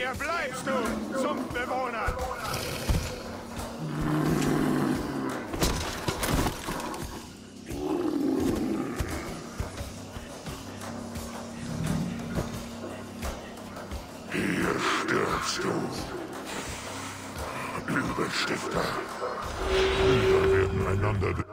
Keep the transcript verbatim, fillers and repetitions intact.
Hier bleibst du, Sumpfbewohner! Hier stirbst du. Übelstifter. Wir werden einander